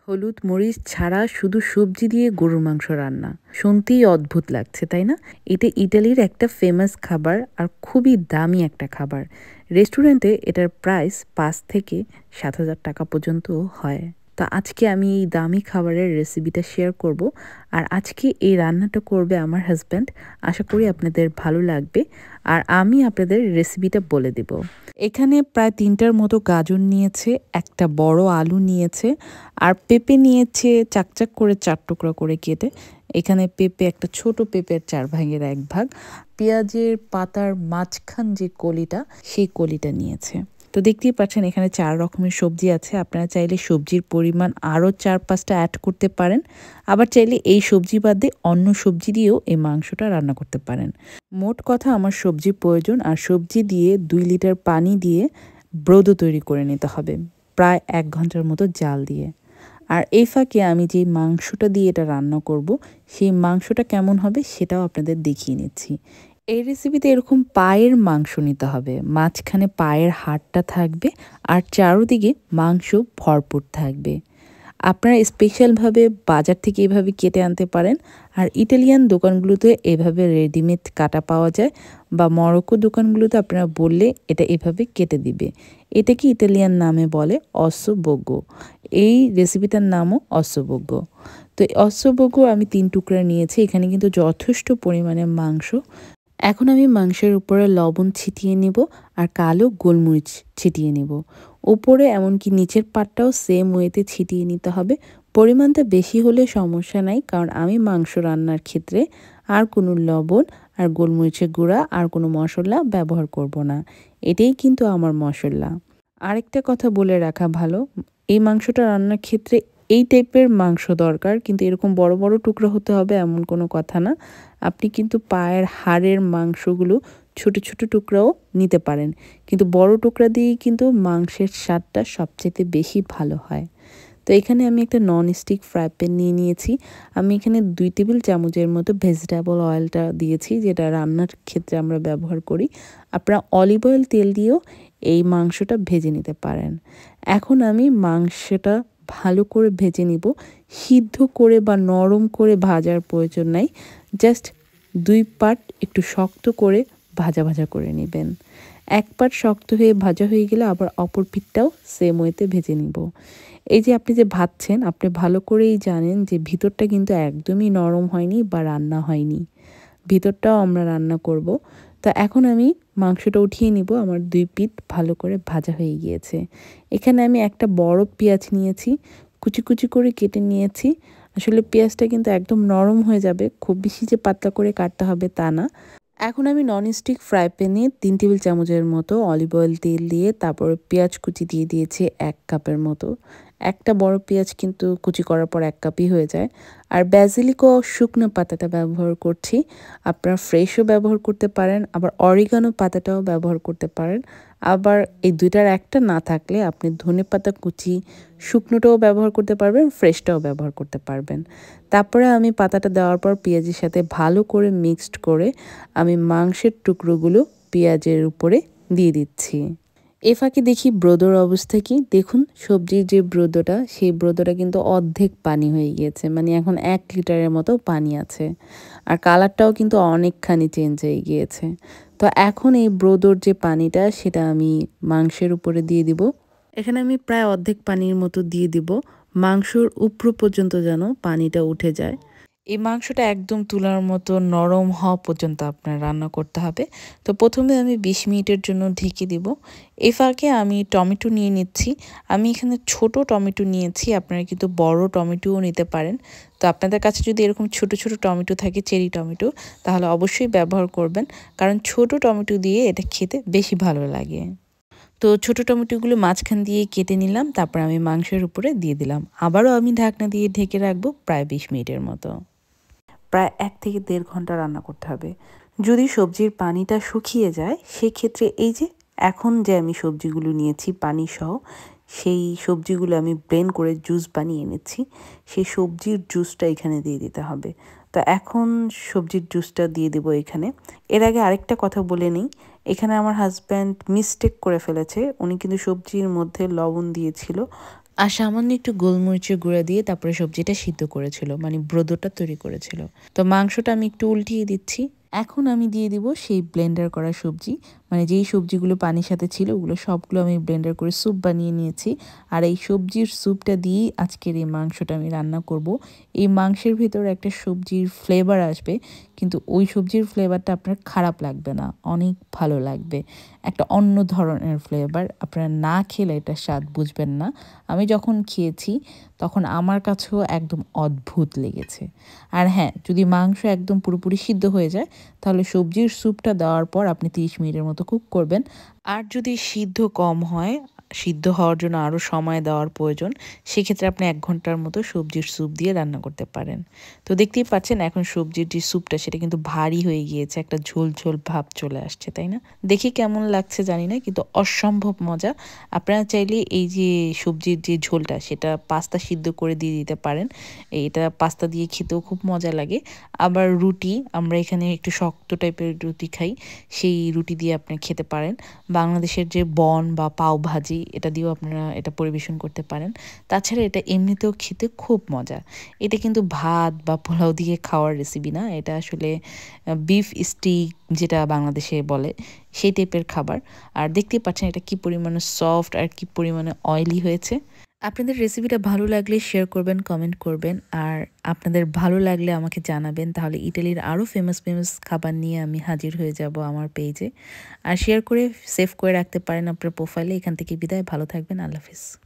হলুদ মরিচ ছাড়া শুধু সবজি দিয়ে গরুর মাংস রান্না শুনতেই অদ্ভুত লাগছে, তাই না? এটা ইটালির একটা ফেমাস খাবার আর খুবই দামি একটা খাবার। রেস্টুরেন্টে এটার প্রাইস ৫ থেকে ৭ হাজার টাকা পর্যন্ত হয়। তো আজকে আমি এই দামি খাবারের রেসিপিটা শেয়ার করব। আর আজকে এই রান্নাটা করবে আমার হাজব্যান্ড। আশা করি আপনাদের ভালো লাগবে। আর আমি আপনাদের রেসিপিটা বলে দেব। এখানে প্রায় ৩টার মতো গাজর নিয়েছে, একটা বড় আলু নিয়েছে, আর পেঁপে নিয়েছে চাকচাক করে ৪ টুকরা করে কেটে। এখানে পেঁপে একটা ছোট পেঁপের ৪ ভাগের ১ ভাগ। পেঁয়াজের পাতার মাঝখান যে কলিটা, সেই কলিটা নিয়েছে। তো দেখতেই পাচ্ছেন এখানে ৪ রকমের সবজি আছে। আপনারা চাইলে সবজির পরিমাণ আরও ৪-৫টা অ্যাড করতে পারেন। আবার চাইলে এই সবজি বাদে অন্য সবজি দিয়েও এই মাংসটা রান্না করতে পারেন। মোট কথা আমার সবজি প্রয়োজন, আর সবজি দিয়ে ২ লিটার পানি দিয়ে ব্রোদো তৈরি করে নিতে হবে প্রায় ১ ঘন্টার মতো জাল দিয়ে। আর এই ফাঁকে আমি যে মাংসটা দিয়ে এটা রান্না করব, সেই মাংসটা কেমন হবে সেটাও আপনাদের দেখিয়ে নিচ্ছি। এই রেসিপিতে এরকম পায়ের মাংস নিতে হবে, মাঝখানে পায়ের হাড়টা থাকবে আর চারদিকে মাংস ভরপুর থাকবে। আপনারা স্পেশালভাবে বাজার থেকে এভাবে কেটে আনতে পারেন, আর ইটালিয়ান দোকানগুলোতে এভাবে রেডিমেড কাটা পাওয়া যায়, বা মরক্কো দোকানগুলোতে আপনারা বললে এটা এভাবে কেটে দিবে। এটাকে ইটালিয়ান নামে বলে osso bucco। এই রেসিপিটার নামও osso bucco। তো osso bucco আমি ৩ টুকরা নিয়েছি। এখানে কিন্তু যথেষ্ট পরিমাণে মাংস। এখন আমি মাংসের উপরে লবণ ছিটিয়ে নিব আর কালো গোলমরিচ ছিটিয়ে নিব। উপরে এমনকি নিচের পাটটাও সেম ওয়েতে ছিটিয়ে নিতে হবে। পরিমাণটা বেশি হলে সমস্যা নাই, কারণ আমি মাংস রান্নার ক্ষেত্রে আর কোনো লবণ আর গোলমরিচের গুঁড়া আর কোনো মশলা ব্যবহার করব না। এটাই কিন্তু আমার মশলা। আরেকটা কথা বলে রাখা ভালো, এই মাংসটা রান্নার ক্ষেত্রে এই টাইপের মাংস দরকার, কিন্তু এরকম বড় বড় টুকরো হতে হবে এমন কোনো কথা না। আপনি কিন্তু পায়ের হাড়ের মাংসগুলো ছোট ছোট টুকরাও নিতে পারেন, কিন্তু বড় টুকরা দিয়েই কিন্তু মাংসের স্বাদটা সবচেয়ে বেশি ভালো হয়। তো এখানে আমি একটা ননস্টিক ফ্রাই প্যান নিয়ে নিয়েছি। আমি এখানে ২ টেবিল চামচের মতো ভেজিটেবল অয়েলটা দিয়েছি, যেটা রান্নার ক্ষেত্রে আমরা ব্যবহার করি। আপনারা অলিভ অয়েল তেল দিয়েও এই মাংসটা ভেজে নিতে পারেন। এখন আমি মাংসটা ভালো করে ভেজে নিব। সিদ্ধ করে বা নরম করে ভাজার প্রয়োজন নাই, জাস্ট ২ পার্ট একটু শক্ত করে ভাজা ভাজা করে নেবেন। ১ পার্ট শক্ত হয়ে ভাজা হয়ে গেলে আবার অপর পিঠটাও সেম ওয়েতে ভেজে নিব। এই যে আপনি যে ভাজছেন, আপনি ভালো করেই জানেন যে ভিতরটা কিন্তু একদমই নরম হয়নি বা রান্না হয়নি। ভিতরটাও আমরা রান্না করব। তো এখন আমি মাংসটা উঠিয়ে নিব। আমার ২ পিঠ ভালো করে ভাজা হয়ে গিয়েছে। এখানে আমি একটা বড় পেঁয়াজ নিয়েছি, কুচি কুচি করে কেটে নিয়েছি। আসলে পেঁয়াজটা কিন্তু একদম নরম হয়ে যাবে, খুব বেশি যে পাতলা করে কাটতে হবে তা না। এখন আমি ননস্টিক ফ্রাই প্যানে ৩ টেবিল চামচের মতো অলিভ অয়েল তেল দিয়ে তারপর পেঁয়াজ কুচি দিয়ে দিয়েছি ১ কাপের মতো। একটা বড় পেঁয়াজ কিন্তু কুচি করার পর ১ কাপই হয়ে যায়। আর ব্যাসিলিকো শুকনো পাতাটা ব্যবহার করছি। আপনারা ফ্রেশও ব্যবহার করতে পারেন, আবার অরিগানো পাতাটাও ব্যবহার করতে পারেন। আবার এই ২টার একটা না থাকলে আপনি ধনেপাতা কুচি শুকনোটাও ব্যবহার করতে পারবেন, ফ্রেশটাও ব্যবহার করতে পারবেন। তারপরে আমি পাতাটা দেওয়ার পর পেঁয়াজের সাথে ভালো করে মিক্সড করে আমি মাংসের টুকরোগুলো পেঁয়াজের উপরে দিয়ে দিচ্ছি। এ ফাঁকে দেখি ব্রোদোর অবস্থা কি। দেখুন সবজির যে ব্রোদোটা, সেই ব্রোদোটা কিন্তু অর্ধেক পানি হয়ে গিয়েছে, মানে এখন ১ লিটারের মতো পানি আছে। আর কালারটাও কিন্তু অনেকখানি চেঞ্জ হয়ে গিয়েছে। তো এখন এই ব্রোদোর যে পানিটা, সেটা আমি মাংসের উপরে দিয়ে দিব। এখানে আমি প্রায় অর্ধেক পানির মতো দিয়ে দিব, মাংসর উপর পর্যন্ত যেন পানিটা উঠে যায়। এই মাংসটা একদম তুলার মতো নরম হওয়া পর্যন্ত আপনার রান্না করতে হবে। তো প্রথমে আমি ২০ মিনিটের জন্য ঢেকে দিব। এ ফাঁকে আমি টমেটো নিয়ে নিচ্ছি। আমি এখানে ছোট টমেটো নিয়েছি, আপনারা কিন্তু বড় টমেটোও নিতে পারেন। তো আপনাদের কাছে যদি এরকম ছোট ছোট টমেটো থাকে, চেরি টমেটো, তাহলে অবশ্যই ব্যবহার করবেন, কারণ ছোট টমেটো দিয়ে এটা খেতে বেশি ভালো লাগে। তো ছোট টমেটোগুলো মাঝখান দিয়ে কেটে নিলাম, তারপর আমি মাংসের উপরে দিয়ে দিলাম। আবারও আমি ঢাকনা দিয়ে ঢেকে রাখবো প্রায় ২০ মিনিটের মতো। প্রায় ১ থেকে ১.৫ ঘন্টা রান্না করতে হবে। যদি সবজির পানিটা শুকিয়ে যায়, সেক্ষেত্রে এই যে এখন যে আমি সবজিগুলো নিয়েছি পানি সহ, সেই সবজিগুলো আমি ব্লেন্ড করে জুস বানিয়ে এনেছি। সেই সবজির জুসটা এখানে দিয়ে দিতে হবে। তো এখন সবজির জুসটা দিয়ে দেবো এখানে। এর আগে আরেকটা কথা বলে নিই, এখানে আমার হাজব্যান্ড মিস্টেক করে ফেলেছে। উনি কিন্তু সবজির মধ্যে লবণ দিয়েছিল, আর সামান্য একটু গোলমরিচের গুঁড়া দিয়ে তারপরে সবজিটা সিদ্ধ করেছিল, মানে ব্রোদটা তৈরি করেছিল। তো মাংসটা আমি একটু উল্টিয়ে দিচ্ছি। এখন আমি দিয়ে দিব সেই ব্লেন্ডার করা সবজি, মানে যেই সবজিগুলো পানির সাথে ছিল ওগুলো সবগুলো আমি ব্লেন্ডার করে স্যুপ বানিয়ে নিয়েছি। আর এই সবজির স্যুপটা দিয়েই আজকের এই মাংসটা আমি রান্না করব। এই মাংসের ভিতরে একটা সবজির ফ্লেভার আসবে, কিন্তু ওই সবজির ফ্লেভারটা আপনার খারাপ লাগবে না, অনেক ভালো লাগবে। একটা অন্য ধরনের ফ্লেভার, আপনারা না খেলে এটা স্বাদ বুঝবেন না। আমি যখন খেয়েছি তখন আমার কাছেও একদম অদ্ভুত লেগেছে। আর হ্যাঁ, যদি মাংস একদম পুরোপুরি সিদ্ধ হয়ে যায় তাহলে সবজির স্যুপটা দেওয়ার পর আপনি 30 মিনিটের মতো কুক করবেন। আর যদি সিদ্ধ কম হয়, সিদ্ধ হওয়ার জন্য আরও সময় দেওয়ার প্রয়োজন, সেক্ষেত্রে আপনি 1 ঘন্টার মতো সবজির স্যুপ দিয়ে রান্না করতে পারেন। তো দেখতেই পাচ্ছেন এখন সবজির যে স্যুপটা সেটা কিন্তু ভারী হয়ে গিয়েছে, একটা ঝোল ঝোল ভাব চলে আসছে, তাই না? দেখি কেমন লাগছে জানি না, কিন্তু অসম্ভব মজা। আপনারা চাইলে এই যে সবজির যে ঝোলটা সেটা পাস্তা সিদ্ধ করে দিয়ে দিতে পারেন। এটা পাস্তা দিয়ে খেতেও খুব মজা লাগে। আবার রুটি, আমরা এখানে একটু শক্ত টাইপের রুটি খাই, সেই রুটি দিয়ে আপনি খেতে পারেন। বাংলাদেশের যে বন বা পাও ভাজি, এটা দিয়েও আপনারা এটা পরিবেশন করতে পারেন। তাছাড়া এটা এমনিতেও খেতে খুব মজা। এটা কিন্তু ভাত বা পোলাও দিয়ে খাওয়ার রেসিপি না, এটা আসলে বিফ স্টিক যেটা বাংলাদেশে বলে সেই টাইপের খাবার। আর দেখতেই পাচ্ছেন এটা কি পরিমাণে সফট আর কি পরিমাণে অয়েলি হয়েছে। আপনাদের রেসিপিটা ভালো লাগলে শেয়ার করবেন, কমেন্ট করবেন। আর আপনাদের ভালো লাগলে আমাকে জানাবেন, তাহলে ইটালির আরও ফেমাস ফেমাস খাবার নিয়ে আমি হাজির হয়ে যাব আমার পেজে। আর শেয়ার করে সেভ করে রাখতে পারেন আপনার প্রোফাইলে। এখান থেকে বিদায়, ভালো থাকবেন, আল্লাহ হাফিজ।